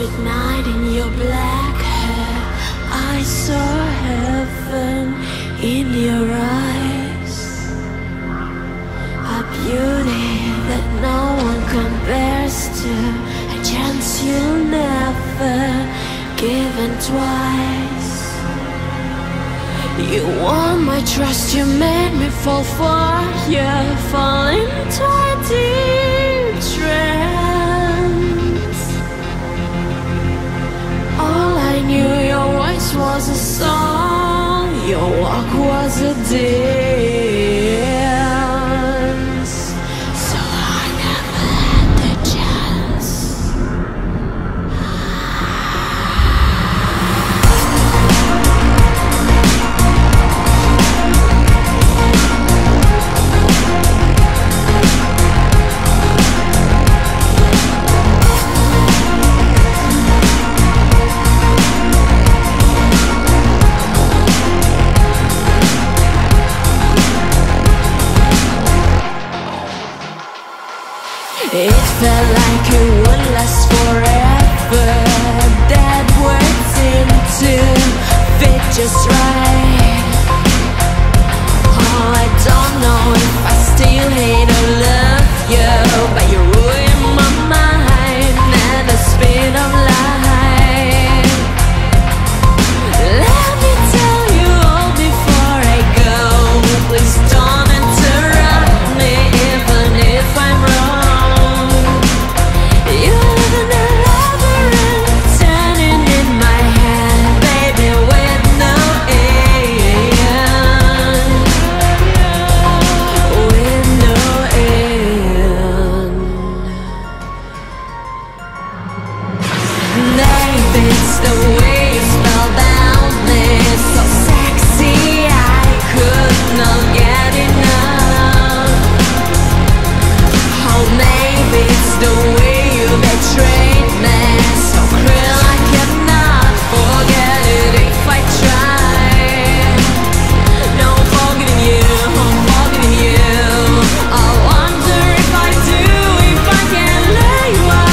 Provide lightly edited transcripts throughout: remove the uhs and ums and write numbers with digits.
night in your black hair, I saw heaven in your eyes. A beauty that no one compares to, a chance you'll never given twice. You won my trust, you made me fall for you, fall into a deep trance. All I knew, your voice was a song, your walk was a dance. So I never had the chance. It felt like it would last forever. That words seemed to fit just right. Oh, I don't know if I still hate or love you, but you ruined my mind and the speed of life. Let me tell you all before I go, please don't interrupt me even if I'm wrong. It's the way you spellbound me, so sexy I could not get enough. Oh, maybe it's the way you betrayed me, so cruel I cannot forget it if I try. No, I'm forgetting you, I'm forgetting you. I wonder if I do, if I can let you out.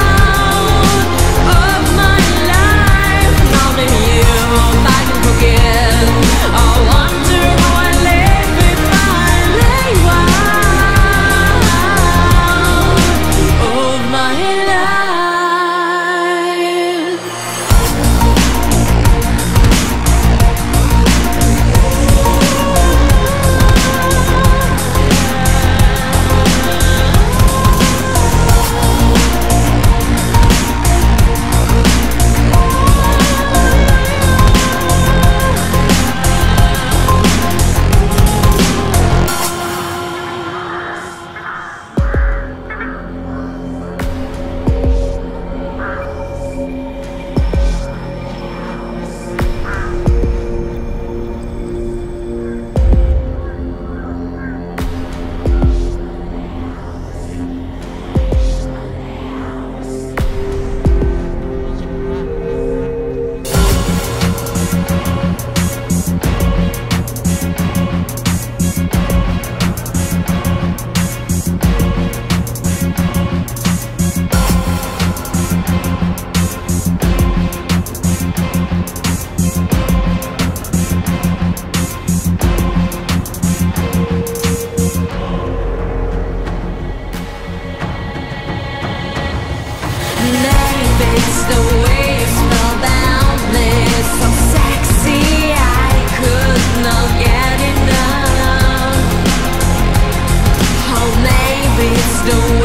It's the way you spellbound me, so sexy I could not get enough. Oh, maybe it's the way